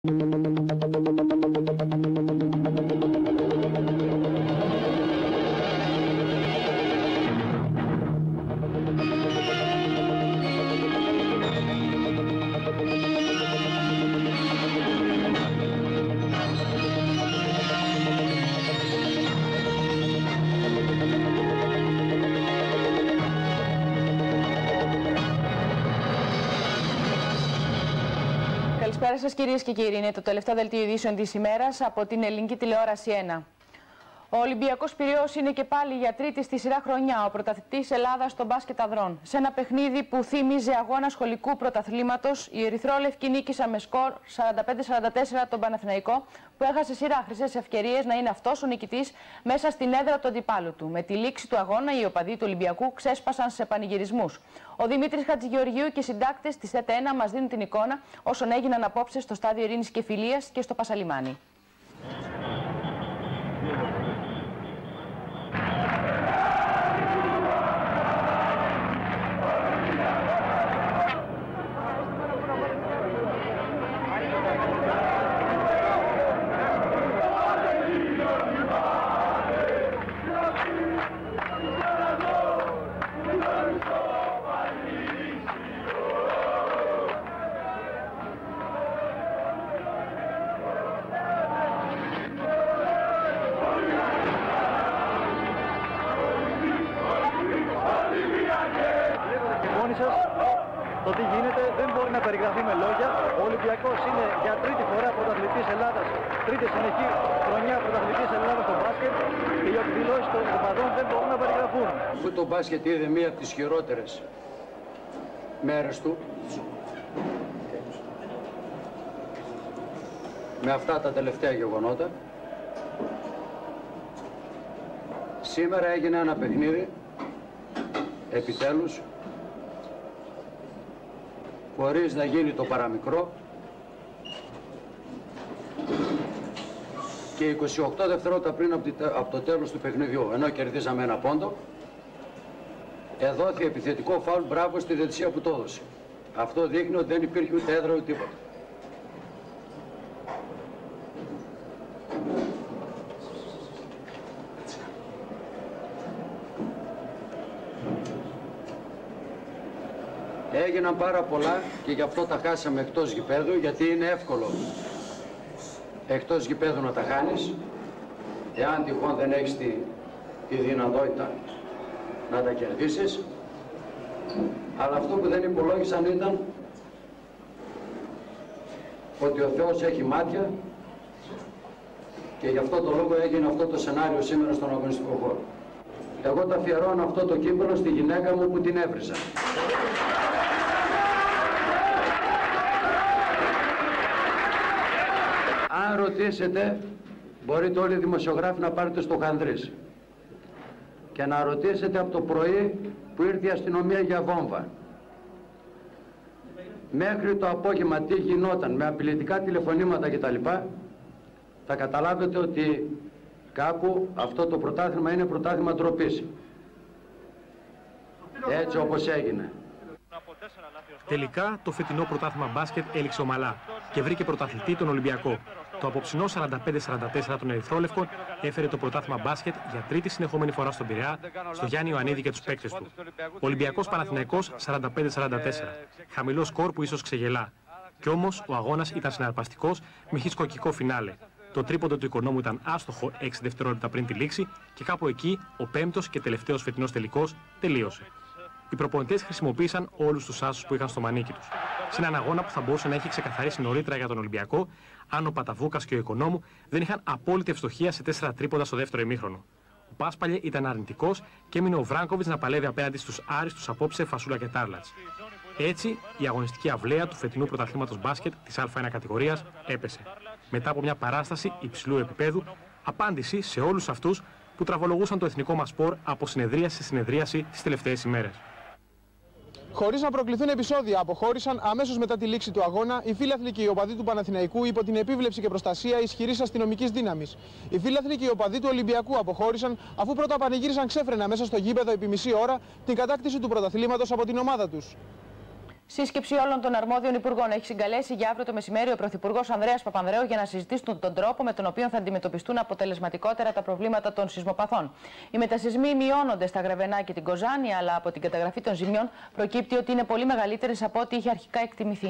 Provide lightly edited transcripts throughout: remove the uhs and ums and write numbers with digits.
Καλησπέρα σας κυρίες και κύριοι. Είναι το τελευταίο δελτίο ειδήσεων της ημέρας από την ελληνική τηλεόραση 1. Ο Ολυμπιακός Πειραιώς είναι και πάλι για τρίτη στη σειρά χρονιά ο πρωταθλητής Ελλάδας στο μπάσκετ ανδρών. Σε ένα παιχνίδι που θύμιζε αγώνα σχολικού πρωταθλήματος, οι ερυθρόλευκοι νίκησαν με σκορ 45-44 τον Παναθηναϊκό, που έχασε σειρά χρυσές ευκαιρίες να είναι αυτός ο νικητής μέσα στην έδρα του αντιπάλου του. Με τη λήξη του αγώνα, οι οπαδοί του Ολυμπιακού ξέσπασαν σε πανηγυρισμούς. Ο Δημήτρης Χατζηγεωργίου και οι συντάκτες της ΕΤΕ1 μας δίνουν την εικόνα όσων έγιναν απόψε στο Στάδιο Ειρήνης και Φιλίας και στο Πασαλιμάνι. Το τι γίνεται δεν μπορεί να περιγραφεί με λόγια. Ο Ολυμπιακός είναι για τρίτη φορά πρωταθλητής Ελλάδας, τρίτη συνεχή χρονιά πρωταθλητής Ελλάδας στο μπάσκετ, και οι εκδηλώσεις των οπαδών δεν μπορούν να περιγραφούν. Αφού το μπάσκετ είδε μία από τις χειρότερες μέρες του, με αυτά τα τελευταία γεγονότα, σήμερα έγινε ένα παιχνίδι, επιτέλους, χωρίς να γίνει το παραμικρό, και 28 δευτερόλεπτα πριν από το τέλος του παιχνιδιού, ενώ κερδίζαμε ένα πόντο, εδόθη επιθετικό φάουλ, μπράβο στη διαιτησία που το έδωσε. Αυτό δείχνει ότι δεν υπήρχε ούτε έδρα ούτε τίποτα. Έγιναν πάρα πολλά και γι' αυτό τα χάσαμε εκτός γηπέδου, γιατί είναι εύκολο εκτός γηπέδου να τα χάνεις, εάν τυχόν δεν έχεις τη δυνατότητα να τα κερδίσεις. Αλλά αυτό που δεν υπολόγισαν ήταν ότι ο Θεός έχει μάτια, και γι' αυτό το λόγο έγινε αυτό το σενάριο σήμερα στον αγωνιστικό χώρο. Εγώ τα αφιερώνω αυτό το κύπελλο στη γυναίκα μου που την έβρισα. Αν ρωτήσετε, μπορείτε όλοι οι δημοσιογράφοι να πάρετε στο Χανδρής και να ρωτήσετε από το πρωί που ήρθε η αστυνομία για βόμβα μέχρι το απόγευμα τι γινόταν με απειλητικά τηλεφωνήματα κτλ. Θα καταλάβετε ότι κάπου αυτό το πρωτάθλημα είναι πρωτάθλημα ντροπής. Έτσι όπως έγινε. Τελικά, το φετινό πρωτάθλημα μπάσκετ έληξε ομαλά και βρήκε πρωταθλητή τον Ολυμπιακό. Το απόψινό 45-44 των Ερυθρόλευκων έφερε το πρωτάθλημα μπάσκετ για τρίτη συνεχόμενη φορά στον Πειραιά, στο Γιάννη Ιωαννίδη και τους παίκτες του. Ολυμπιακός Παναθηναϊκός 45-44. Χαμηλό σκορ που ίσως ξεγελά. Κι όμως ο αγώνας ήταν συναρπαστικός με χισκοκικό φινάλε. Το τρίποντο του Οικονόμου ήταν άστοχο 6 δευτερόλεπτα πριν τη λήξη και κάπου εκεί ο πέμπτος και τελευταίος φετινός τελικός τελείωσε. Οι προπονητές χρησιμοποίησαν όλους τους άσους που είχαν στο μανίκι τους. Σε έναν αγώνα που θα μπορούσε να έχει ξεκαθαρίσει νωρίτερα για τον Ολυμπιακό, αν ο Παταβούκας και ο Οικονόμου δεν είχαν απόλυτη ευστοχία σε 4 τρίποντα στο δεύτερο ημίχρονο. Ο Πάσπαλιε ήταν αρνητικός και έμεινε ο Βράγκοβιτς να παλεύει απέναντι στους άριστους απόψε Φασούλα και Τάρλατς. Έτσι, η αγωνιστική αυλαία του φετινού πρωταθλήματος μπάσκετ της Α1 κατηγορίας έπεσε. Μετά από μια παράσταση υψηλού επίπεδου, απάντηση σε όλους αυτούς που τραβολογούσαν το εθνικό μας σπορ από συνεδρίαση σε συνεδρίαση τις τελευταίες ημέρες. Χωρίς να προκληθούν επεισόδια, αποχώρησαν αμέσως μετά τη λήξη του αγώνα οι φίλαθλοι και οι οπαδοί του Παναθηναϊκού υπό την επίβλεψη και προστασία ισχυρής αστυνομικής δύναμης. Οι φίλαθλοι και οι οπαδοί του Ολυμπιακού αποχώρησαν αφού πρώτα πανηγύρισαν ξέφρενα μέσα στο γήπεδο επί μισή ώρα την κατάκτηση του πρωταθλήματος από την ομάδα τους. Σύσκεψη όλων των αρμόδιων υπουργών έχει συγκαλέσει για αύριο το μεσημέρι ο Πρωθυπουργός Ανδρέας Παπανδρέου για να συζητήσουν τον τρόπο με τον οποίο θα αντιμετωπιστούν αποτελεσματικότερα τα προβλήματα των σεισμοπαθών. Οι μετασεισμοί μειώνονται στα Γρεβενά και την Κοζάνη, αλλά από την καταγραφή των ζημιών προκύπτει ότι είναι πολύ μεγαλύτερες από ό,τι είχε αρχικά εκτιμηθεί.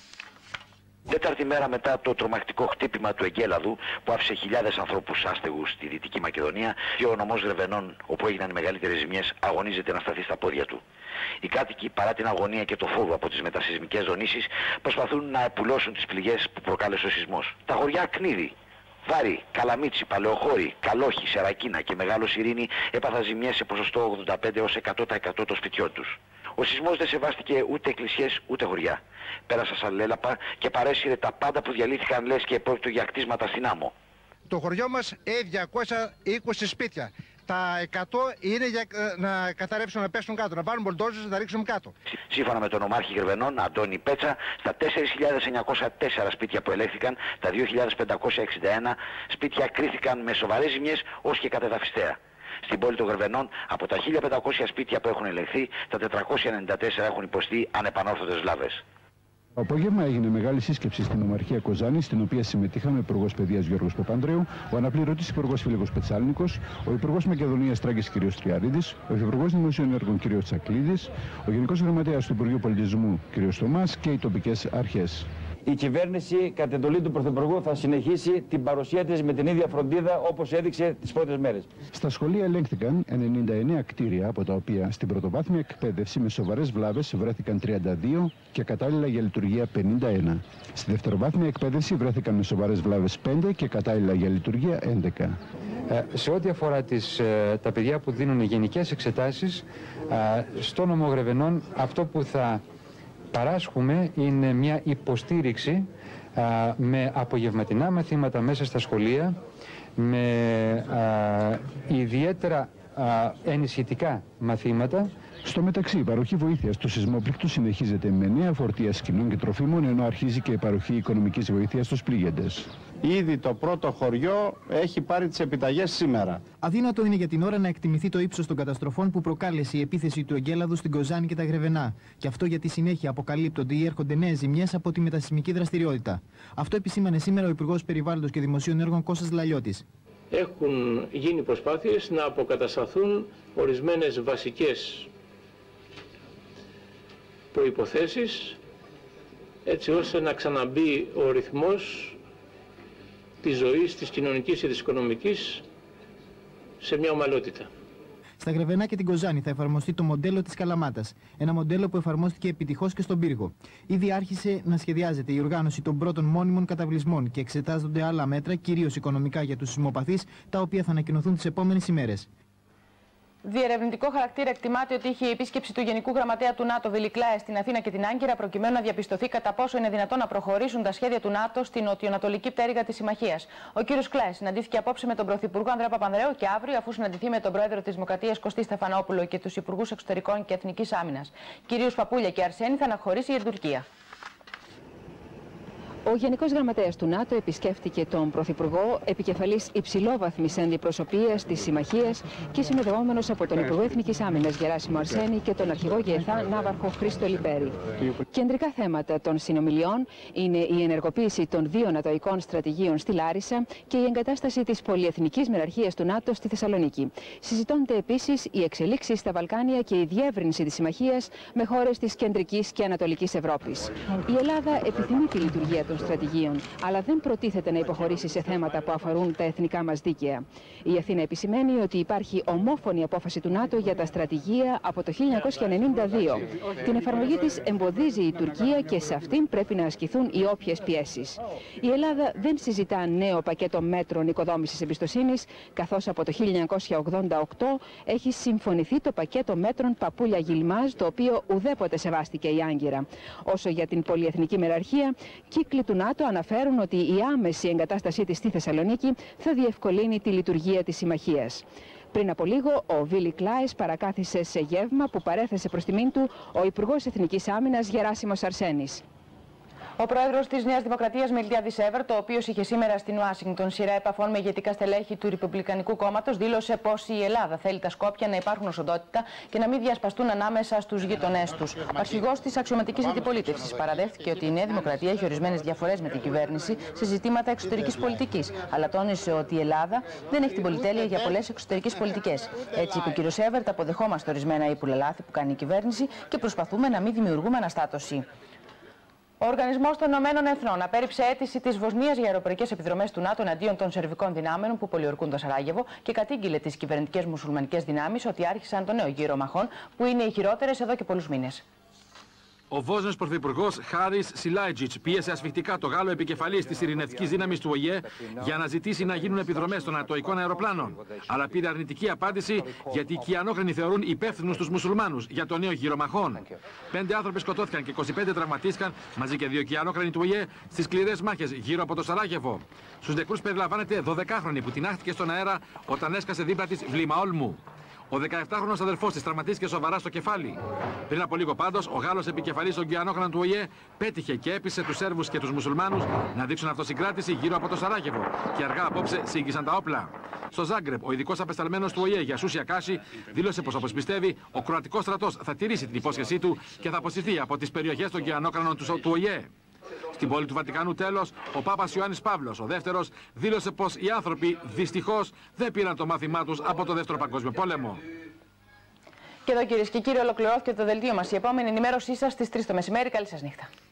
Τέταρτη μέρα μετά το τρομακτικό χτύπημα του εγκέλαδου που άφησε χιλιάδες ανθρώπους άστεγους στη Δυτική Μακεδονία και ο νομός Γρεβενών, όπου έγιναν οι μεγαλύτερες ζημιές, αγωνίζεται να σταθεί στα πόδια του. Οι κάτοικοι, παρά την αγωνία και το φόβο από τις μετασεισμικές δονήσεις, προσπαθούν να επουλώσουν τις πληγές που προκάλεσε ο σεισμός. Τα χωριά Κνίδη, Βάρη, Καλαμίτσι, Παλαιοχώρη, Καλόχη, Σερακίνα και Μεγάλο Ειρήνη έπαθαν ζημιές σε ποσοστό 85 έως 100% των σπιτιών τους. Ο σεισμός δεν σεβάστηκε ούτε εκκλησίες ούτε χωριά. Πέρασα σαν λέλαπα και παρέσυρε τα πάντα που διαλύθηκαν, λες και πρόκειται για κτίσματα στην άμμο. Το χωριό μας έχει 220 σπίτια. Τα 100 είναι για να καταρρεύσουν, να πέσουν κάτω, να πάρουν μπολντόζες να τα ρίξουν κάτω. Σύμφωνα με τον νομάρχη Γρεβενών, Αντώνη Πέτσα, στα 4.904 σπίτια που ελέγχθηκαν, τα 2.561 σπίτια κρίθηκαν με σοβαρές ζημιές ως και κατεδαφιστέα. Στην πόλη των Γρεβενών, από τα 1.500 σπίτια που έχουν ελεγχθεί, τα 494 έχουν υποστεί ανεπανόρθωτες λάβες. Το απόγευμα έγινε μεγάλη σύσκεψη στην Ομαρχία Κοζάνη, στην οποία συμμετείχαν ο Υπουργός Παιδείας Γιώργος Παπανδρέου, ο αναπληρωτής Υπουργός Φίλιππος Πετσάλνικος, ο Υπουργός Μακεδονίας Τράγκης κ. Τριαρίδης, ο Υφυπουργός Δημοσίων Έργων κ. Τσακλίδης, ο Γενικός Γραμματέας του Υπουργείου Πολιτισμού κ. Θωμάς και οι τοπικές αρχές. Η κυβέρνηση, κατ' εντολή του Πρωθυπουργού, θα συνεχίσει την παρουσία της με την ίδια φροντίδα όπως έδειξε τις πρώτες μέρες. Στα σχολεία ελέγχθηκαν 99 κτίρια, από τα οποία στην πρωτοβάθμια εκπαίδευση με σοβαρές βλάβες βρέθηκαν 32 και κατάλληλα για λειτουργία 51. Στη δευτεροβάθμια εκπαίδευση βρέθηκαν με σοβαρές βλάβες 5 και κατάλληλα για λειτουργία 11. Σε ό,τι αφορά τα παιδιά που δίνουν γενικές εξετάσεις, στο νομό Γρεβενών αυτό που θα παράσχουμε είναι μια υποστήριξη με απογευματινά μαθήματα μέσα στα σχολεία, με ιδιαίτερα ενισχυτικά μαθήματα. Στο μεταξύ, η παροχή βοήθειας του σεισμόπληκτου συνεχίζεται με νέα φορτία σκηνών και τροφίμων, ενώ αρχίζει και η παροχή οικονομικής βοήθειας στους πλήγεντες. Ήδη το πρώτο χωριό έχει πάρει τις επιταγές σήμερα. Αδύνατο είναι για την ώρα να εκτιμηθεί το ύψος των καταστροφών που προκάλεσε η επίθεση του εγκέλαδου στην Κοζάνη και τα Γρεβενά. Και αυτό γιατί συνέχεια αποκαλύπτονται ή έρχονται νέες ζημιές από τη μετασεισμική δραστηριότητα. Αυτό επισήμανε σήμερα ο Υπουργός Περιβάλλοντος και Δημοσίων Έργων Κώστας Λαλιώτης. Έχουν γίνει προσπάθειες να αποκατασταθούν ορισμένες βασικές προϋποθέσεις, έτσι ώστε να ξαναμπεί ο ρυθμός της ζωής, της κοινωνικής και της οικονομικής σε μια ομαλότητα. Στα Γρεβενά και την Κοζάνη θα εφαρμοστεί το μοντέλο της Καλαμάτας. Ένα μοντέλο που εφαρμόστηκε επιτυχώς και στον Πύργο. Ήδη άρχισε να σχεδιάζεται η οργάνωση των πρώτων μόνιμων καταβλισμών και εξετάζονται άλλα μέτρα, κυρίως οικονομικά για τους σεισμοπαθείς, τα οποία θα ανακοινωθούν τις επόμενες ημέρες. Διερευνητικό χαρακτήρα εκτιμάται ότι είχε η επίσκεψη του Γενικού Γραμματέα του ΝΑΤΟ Βίλι Κλάες στην Αθήνα και την Άγκυρα, προκειμένου να διαπιστωθεί κατά πόσο είναι δυνατόν να προχωρήσουν τα σχέδια του ΝΑΤΟ στην νοτιοανατολική πτέρυγα της Συμμαχίας. Ο κ. Κλάες συναντήθηκε απόψε με τον Πρωθυπουργό Ανδρέα Παπανδρέου και αύριο, αφού συναντηθεί με τον Πρόεδρο της Δημοκρατίας Κωστή Στεφανόπουλο και τους Υπουργούς Εξωτερικών και Εθνικής Άμυνας, κ. Παπούλια και Αρσένη, θα αναχωρήσει για την Τουρκία. Ο Γενικός Γραμματέας του ΝΑΤΟ επισκέφτηκε τον Πρωθυπουργό, επικεφαλής υψηλόβαθμης αντιπροσωπείας της Συμμαχίας και συνοδευόμενος από τον Υπουργό Εθνικής Άμυνας Γεράσιμο Αρσένη και τον Αρχηγό ΓΕΘΑ Ναύαρχο Χρήστο Λιπέρη. Κεντρικά θέματα των συνομιλιών είναι η ενεργοποίηση των 2 νατοϊκών στρατηγίων στη Λάρισα και η εγκατάσταση της πολυεθνικής μεραρχίας του ΝΑΤΟ στη Θεσσαλονίκη. Συζητώνται επίσης οι εξελίξεις στα Βαλκάνια και η διεύρυνση της Συμμαχίας με χώρες της Κεντρικής και Ανατολικής Ευρώπης. Η Ελλάδα επιθυμεί τη λειτουργία των στρατηγίων, αλλά δεν προτίθεται να υποχωρήσει σε θέματα που αφορούν τα εθνικά μας δίκαια. Η Αθήνα επισημαίνει ότι υπάρχει ομόφωνη απόφαση του ΝΑΤΟ για τα στρατηγία από το 1992. Την εφαρμογή της εμποδίζει η Τουρκία και σε αυτήν πρέπει να ασκηθούν οι όποιες πιέσεις. Η Ελλάδα δεν συζητά νέο πακέτο μέτρων οικοδόμησης εμπιστοσύνης, καθώς από το 1988 έχει συμφωνηθεί το πακέτο μέτρων Παπούλια-Γιλμάζ, το οποίο ουδέποτε σεβάστηκε η Άγκυρα. Όσο για την πολυεθνική μεραρχία, κύκλοι του ΝΑΤΟ αναφέρουν ότι η άμεση εγκατάστασή της στη Θεσσαλονίκη θα διευκολύνει τη λειτουργία της συμμαχίας. Πριν από λίγο, ο Βίλι Κλάες παρακάθισε σε γεύμα που παρέθεσε προς τιμήν του ο Υπουργός Εθνικής Άμυνας Γεράσιμος Αρσένης. Ο πρόεδρος της Νέας Δημοκρατίας, Μιλτιάδης Έβερτ, ο οποίος είχε σήμερα στην Ουάσιγκτον σειρά επαφών με ηγετικά στελέχη του Ρεπουμπλικανικού Κόμματος, δήλωσε πως η Ελλάδα θέλει τα Σκόπια να υπάρχουν ως οντότητα και να μην διασπαστούν ανάμεσα στους γειτονές τους. Ο αρχηγός της αξιωματικής αντιπολίτευσης παραδέχθηκε ότι η Νέα Δημοκρατία έχει ορισμένες διαφορές με την κυβέρνηση σε ζητήματα εξωτερικής πολιτικής, αλλά τόνισε ότι η Ελλάδα δεν έχει την πολυτέλεια για πολλές εξωτερικές πολιτικές. Έτσι, είπε ο κ. Έβερτ, αποδεχόμαστε ορισμένα ύπουλα λάθη που κάνει η κυβέρνηση και προσπαθούμε να μην δημιουργούμε αναστάτωση. Ο Οργανισμός των Ηνωμένων Εθνών απέρριψε αίτηση της Βοσνίας για αεροπορικές επιδρομές του ΝΑΤΟ εναντίον των σερβικών δυνάμεων που πολιορκούν το Σαράγεβο και κατήγγειλε τις κυβερνητικές μουσουλμανικές δυνάμεις ότι άρχισαν το νέο γύρο μαχών που είναι οι χειρότερες εδώ και πολλούς μήνες. Ο Βόσνιος Πρωθυπουργός Χάρις Σιλάιτζιτς πίεσε ασφιχτικά το Γάλλο επικεφαλής της ειρηνευτικής δύναμης του ΟΗΕ για να ζητήσει να γίνουν επιδρομές των ατοικών αεροπλάνων. Αλλά πήρε αρνητική απάντηση γιατί οι Κιανόκρανοι θεωρούν υπεύθυνους τους μουσουλμάνους για το νέο γύρο μαχών. 5 άνθρωποι σκοτώθηκαν και 25 τραυματίστηκαν μαζί και 2 Κιανόκρανοι του ΟΗΕ στις σκληρές μάχες γύρω από το Σαράγεβο. Στους νεκρούς περιλαμβάνεται 12χρονη που τινάχτηκε στον αέρα όταν έσκασε δίπλα της βλήμα όλμου. Ο 17χρονος αδερφός της τραυματίστηκε σοβαρά στο κεφάλι. Πριν από λίγο πάντως, ο Γάλλος επικεφαλής των Κιανόκρανων του ΟΗΕ πέτυχε και έπεισε τους Σέρβους και τους Μουσουλμάνους να δείξουν αυτοσυγκράτηση γύρω από το Σαράγεβο και αργά απόψε σύγγισαν τα όπλα. Στο Ζάγκρεπ, ο ειδικός απεσταλμένος του ΟΗΕ Γιασούς Ιακάση δήλωσε πως, όπως πιστεύει, ο κροατικός στρατός θα τηρήσει την υπόσχεσή του και θα αποσυρθεί από τις περιοχές των Κιανόκρανων του ΟΗΕ. Στην πόλη του Βατικανού τέλος, ο Πάπας Ιωάννης Παύλος, ο δεύτερος, δήλωσε πως οι άνθρωποι δυστυχώς δεν πήραν το μάθημά τους από το Δεύτερο Παγκόσμιο Πόλεμο. Και εδώ, κυρίες και κύριοι, ολοκληρώθηκε το δελτίο μας. Η επόμενη ενημέρωσή σας στις 3 το μεσημέρι. Καλή σας νύχτα.